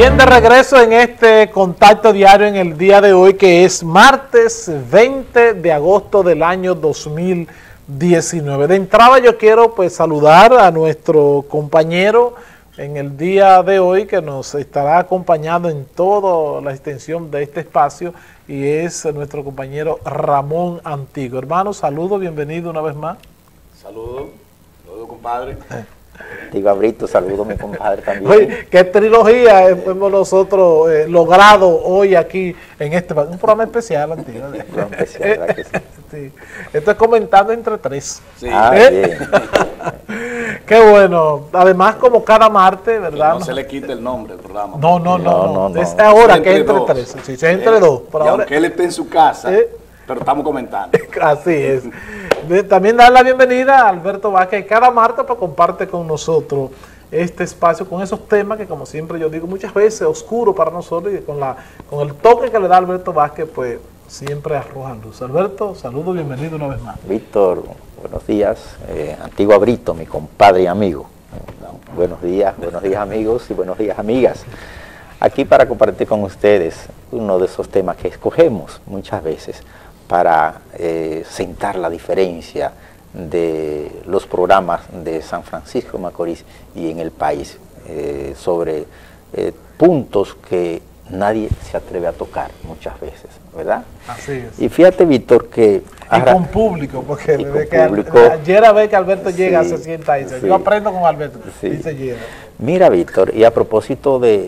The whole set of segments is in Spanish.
Bien, de regreso en este contacto diario en el día de hoy, que es martes 20 de agosto del año 2019. De entrada yo quiero pues saludar a nuestro compañero en el día de hoy, que nos estará acompañando en toda la extensión de este espacio, y es nuestro compañero Ramón Antigua. Hermano, saludos, bienvenido una vez más. Saludos, compadre. Digo, Abrito, saludo a mi compadre también. Oye, qué trilogía hemos nosotros logrado hoy aquí en este un programa especial, Antigua. ¿Verdad que sí? Sí. Esto es comentando entre tres. Sí. Bien. Qué bueno. Además, como cada martes, ¿verdad? No se le quite el nombre del programa. No. Es ahora que entre tres. Sí, se entre dos. Por y ahora, aunque él esté en su casa, pero estamos comentando. así es. También dar la bienvenida a Alberto Vázquez, cada martes pues comparte con nosotros este espacio con esos temas que, como siempre yo digo, muchas veces oscuro para nosotros, y con el toque que le da Alberto Vázquez, pues siempre arrojan luz. Alberto, saludos, bienvenido una vez más. Víctor, buenos días. Antiguo Abrito, mi compadre y amigo. Buenos días amigos y buenos días amigas. Aquí para compartir con ustedes uno de esos temas que escogemos muchas veces para sentar la diferencia de los programas de San Francisco de Macorís y en el país, sobre puntos que nadie se atreve a tocar muchas veces, ¿verdad? Así es. Y fíjate, Víctor, que... Y con público, porque desde que público, ayer a ver que Alberto llega, sí, se sienta ahí. sí. Yo aprendo con Alberto, Sí. dice llega. Mira, Víctor, y a propósito de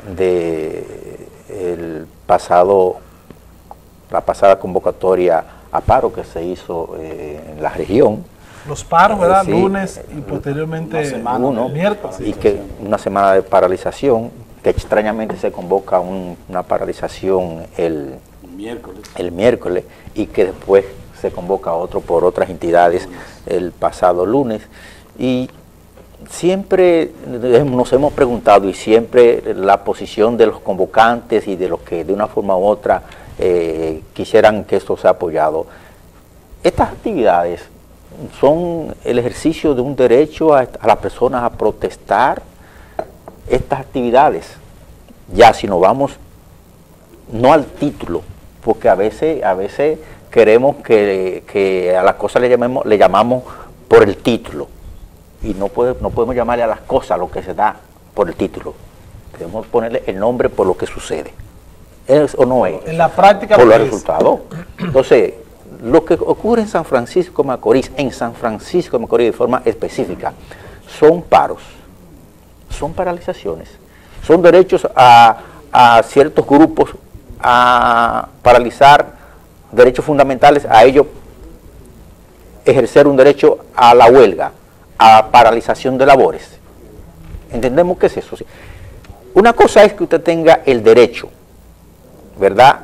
la pasada convocatoria a paro que se hizo en la región. Los paros, ¿verdad? Sí. Lunes y posteriormente miércoles. Y que una semana de paralización, que extrañamente se convoca una paralización el miércoles, y que después se convoca otro por otras entidades el pasado lunes. Y siempre nos hemos preguntado, y siempre la posición de los convocantes y de los que de una forma u otra quisieran que esto sea apoyado. Estas actividades son el ejercicio de un derecho a las personas a protestar. Estas actividades, ya si nos vamos no al título, porque a veces queremos que a las cosas le llamamos por el título, y no podemos llamarle a las cosas lo que se da por el título. Debemos ponerle el nombre por lo que sucede. ¿Es o no es? En la práctica por los resultados. Entonces, lo que ocurre en San Francisco de Macorís, de forma específica, son paros, son paralizaciones, son derechos a ciertos grupos a paralizar derechos fundamentales, a ellos ejercer un derecho a la huelga, a paralización de labores. ¿Entendemos qué es eso? Una cosa es que usted tenga el derecho, ¿verdad?,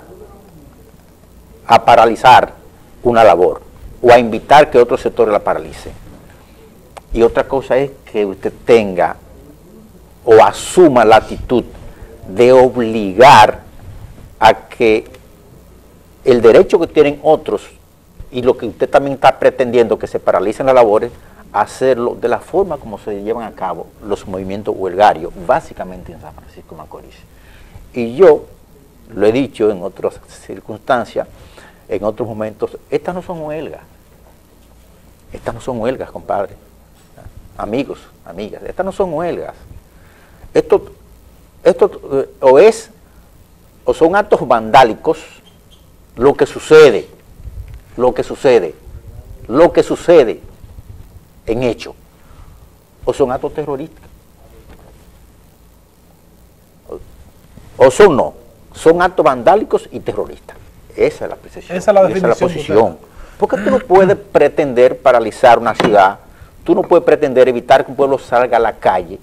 a paralizar una labor o a invitar que otros sectores la paralicen. Y otra cosa es que usted tenga o asuma la actitud de obligar a que el derecho que tienen otros y lo que usted también está pretendiendo, que se paralicen las labores, hacerlo de la forma como se llevan a cabo los movimientos huelgarios, básicamente en San Francisco de Macorís. Y yo lo he dicho en otras circunstancias, en otros momentos, estas no son huelgas, compadre, amigos, amigas, estas no son huelgas. Esto o son actos vandálicos, lo que sucede en hecho, o son actos terroristas, o son actos vandálicos y terroristas. Esa es la precisión. Esa es la definición. Esa es la posición. Porque tú no puedes pretender paralizar una ciudad, tú no puedes pretender evitar que un pueblo salga a la calle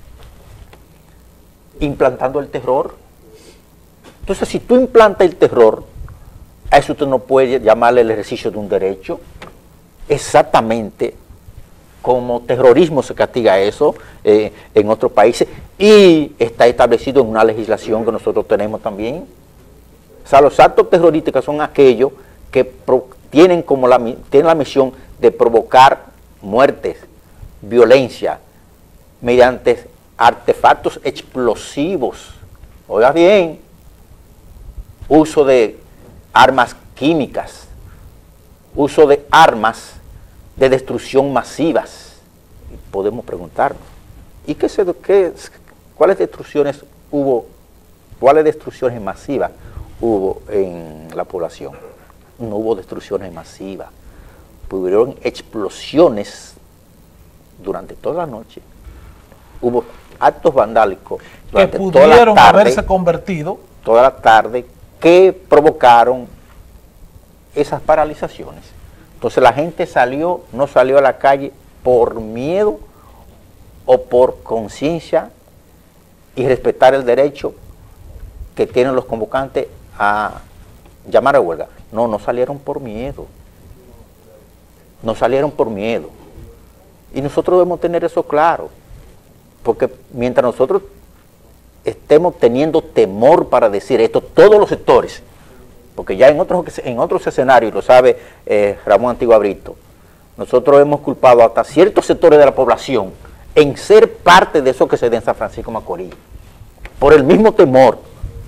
implantando el terror. Entonces, si tú implantas el terror, a eso usted no puede llamarle el ejercicio de un derecho. Exactamente como terrorismo se castiga eso en otros países, y está establecido en una legislación que nosotros tenemos también. O sea, los actos terroristas son aquellos que tienen la misión de provocar muertes, violencia, mediante artefactos explosivos Oiga bien, uso de armas químicas, uso de armas de destrucción masivas. Podemos preguntarnos, ¿y cuáles destrucciones hubo, cuáles destrucciones masivas hubo en la población? No hubo destrucciones masivas, hubieron explosiones durante toda la noche, hubo actos vandálicos que pudieron haberse convertido toda la tarde, que provocaron esas paralizaciones. Entonces la gente no salió a la calle por miedo o por conciencia y respetar el derecho que tienen los convocantes a llamar a huelga. No salieron por miedo. No salieron por miedo. Y nosotros debemos tener eso claro, porque mientras nosotros estemos teniendo temor para decir esto, todos los sectores, porque ya en otros escenarios, lo sabe Ramón Antigua Brito, nosotros hemos culpado hasta ciertos sectores de la población en ser parte de eso que se da en San Francisco de Macorís, por el mismo temor.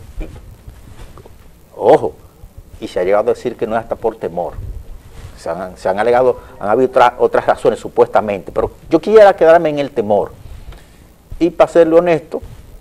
Ojo, y se ha llegado a decir que no es hasta por temor. Se han alegado, han habido otras razones supuestamente, pero yo quisiera quedarme en el temor. Y para serle honesto,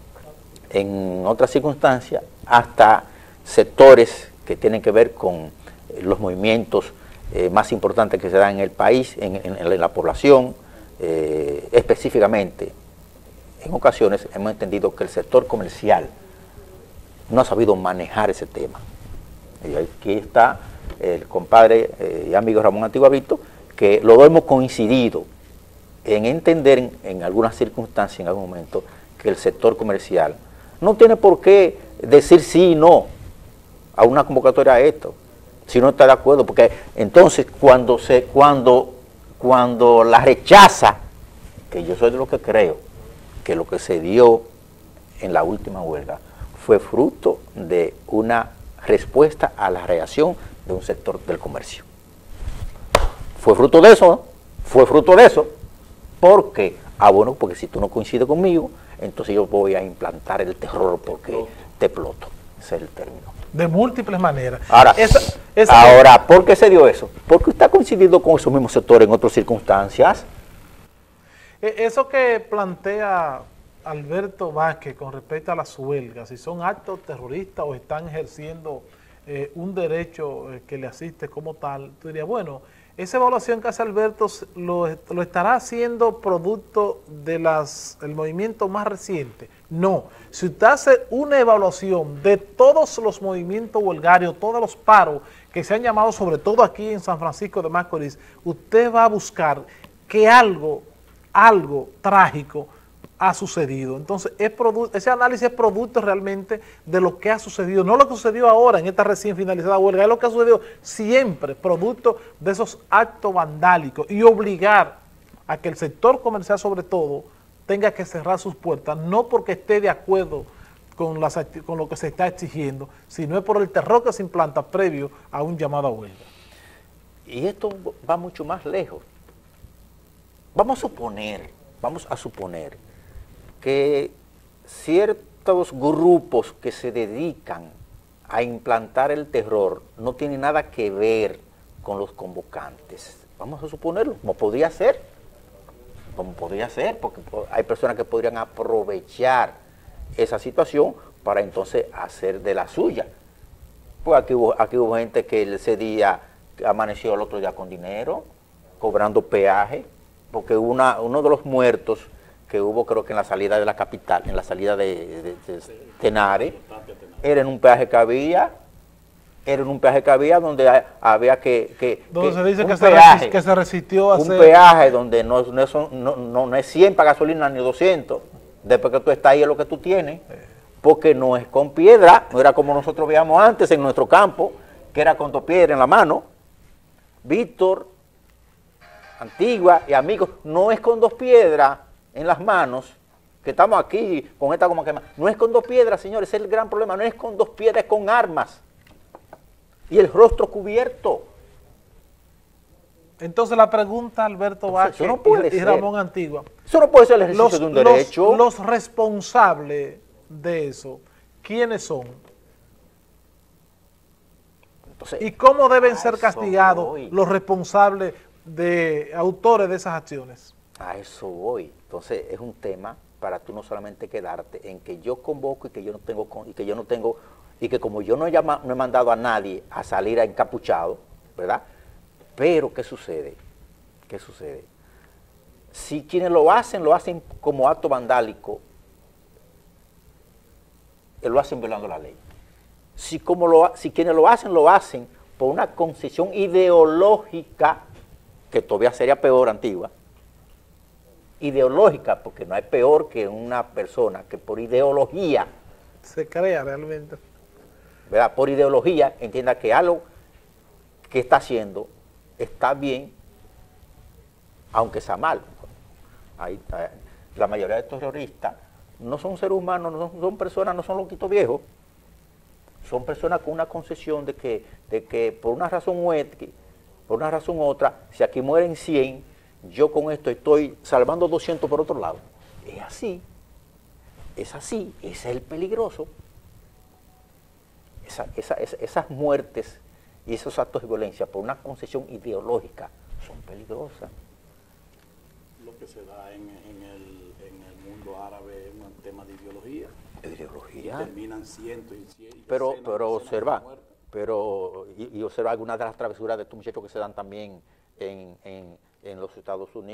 en otras circunstancias, hasta sectores que tienen que ver con los movimientos más importantes que se dan en el país, en la población, específicamente, en ocasiones hemos entendido que el sector comercial no ha sabido manejar ese tema. Y aquí está el compadre y amigo Ramón Antigua Brito, que los dos hemos coincidido en entender en algunas circunstancias, en algún momento, que el sector comercial no tiene por qué decir sí y no a una convocatoria a esto, si no está de acuerdo, porque entonces cuando la rechaza, que yo soy de lo que creo, que lo que se dio en la última huelga fue fruto de una respuesta a la reacción de un sector del comercio. Fue fruto de eso, ¿no? Fue fruto de eso, porque, bueno, porque si tú no coincides conmigo, entonces yo voy a implantar el terror porque te exploto. Ese es el término. De múltiples maneras. Ahora, ¿por qué se dio eso? Porque usted ha coincidido con esos mismos sectores en otras circunstancias. Eso que plantea Alberto Vázquez con respecto a las huelgas, si son actos terroristas o están ejerciendo un derecho que le asiste como tal, tú dirías, bueno, esa evaluación que hace Alberto lo estará haciendo producto del movimiento más reciente. No, si usted hace una evaluación de todos los movimientos huelgarios, todos los paros que se han llamado, sobre todo aquí en San Francisco de Macorís, usted va a buscar que algo trágico ha sucedido. Entonces, ese análisis es producto realmente de lo que ha sucedido, no lo que sucedió ahora en esta recién finalizada huelga, es lo que ha sucedido siempre, producto de esos actos vandálicos, y obligar a que el sector comercial sobre todo tenga que cerrar sus puertas, no porque esté de acuerdo con lo que se está exigiendo, sino es por el terror que se implanta previo a un llamado a huelga. Y esto va mucho más lejos. Vamos a suponer que ciertos grupos que se dedican a implantar el terror no tienen nada que ver con los convocantes. Vamos a suponerlo, como podría ser, porque hay personas que podrían aprovechar esa situación para entonces hacer de la suya. Pues aquí hubo gente que ese día amaneció el otro día con dinero, cobrando peaje, porque uno de los muertos que hubo, creo que en la salida de la capital, en la salida de Tenares, era en un peaje que había, donde había donde se dice que se resistió a hacer un peaje donde no es 100 para gasolina ni 200, después que tú estás ahí es lo que tú tienes, porque no es con piedra, no era como nosotros veíamos antes en nuestro campo, que era con 2 piedras en la mano. Víctor, Antigua y amigos, no es con 2 piedras en las manos, que estamos aquí con esta goma quemada, no es con 2 piedras, señores, ese es el gran problema, no es con 2 piedras, es con armas, y el rostro cubierto. Entonces la pregunta, Alberto Vázquez y Ramón Antigua, eso no puede ser el ejercicio de un derecho. Los responsables de eso, ¿quiénes son? Entonces, ¿Y cómo deben ser eso castigados voy. los responsables de autores de esas acciones? A eso voy. Entonces es un tema para tú no solamente quedarte en que yo convoco y que yo no tengo y que como yo no he mandado a nadie a salir a encapuchado, ¿verdad? Pero ¿qué sucede? ¿Qué sucede? Si quienes lo hacen como acto vandálico, lo hacen violando la ley. Si quienes lo hacen por una concesión ideológica, que todavía sería peor, antigua, ideológica, porque no hay peor que una persona que por ideología, Se crea realmente. ¿verdad? Por ideología entienda que algo que está haciendo está bien, aunque sea mal. La mayoría de terroristas no son seres humanos, no son personas, no son loquitos viejos, son personas con una concesión de que por una razón u otra, si aquí mueren 100, yo con esto estoy salvando 200 por otro lado. Es así, ese es el peligroso. Esas muertes y esos actos de violencia por una concesión ideológica son peligrosas. Lo que se da en el mundo árabe es un tema de ideología. Ideología. Y terminan cientos y cientos. Pero observa, observa algunas de las travesuras de estos muchachos que se dan también en los Estados Unidos.